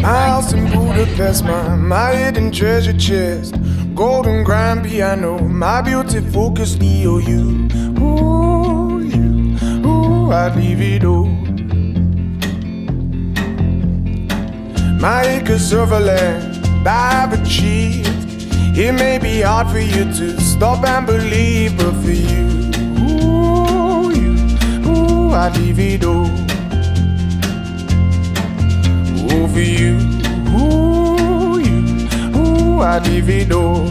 My house in Budapest, my hidden treasure chest, golden grand piano, my beauty focus EOU. Ooh, you, ooh, I'd leave it all. My acres of land I've achieved. It may be hard for you to stop and believe, but for you, ooh, I'd leave it all. Ooh, for you, ooh, I'd leave it all.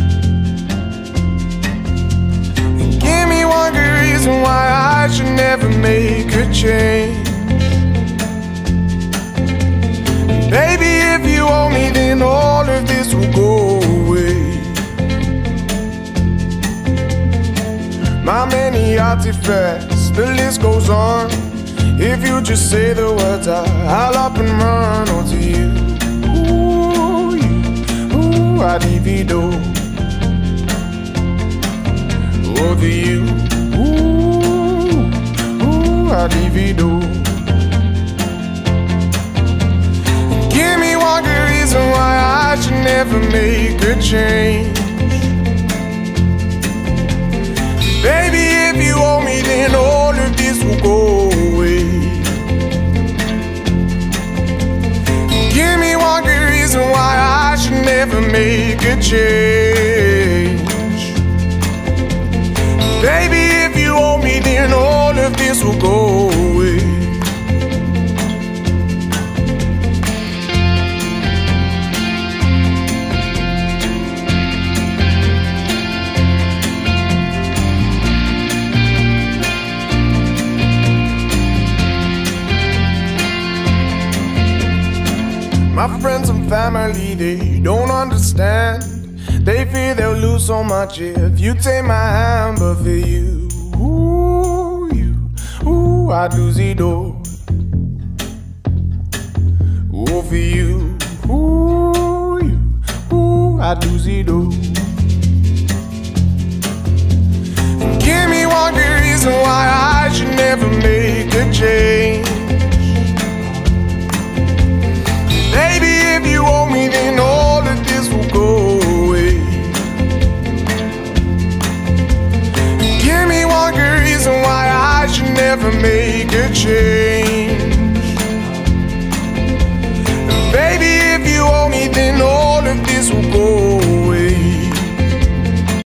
And give me one good reason why I should never make a change. Baby, if you owe me, then all of this will go away. My many artifacts, the list goes on. If you just say the words, I'll up and run onto you. Ooh, I'd divido. Over you, ooh, I'd divido. Give me one good reason why I should never make a change. Baby, if you owe me, then all of this will go away. Give me one good reason why I should never make a change. Baby, if you owe me, then all of this will go away. My friends and family, they don't understand. They fear they'll lose so much if you take my hand. But for you, ooh, I'd lose it all. Ooh, for you, ooh, I'd lose it all. And give me one good reason why I should never make a change. Baby, if you owe me, then all of this will go away. Give me one good reason why I should never make a change.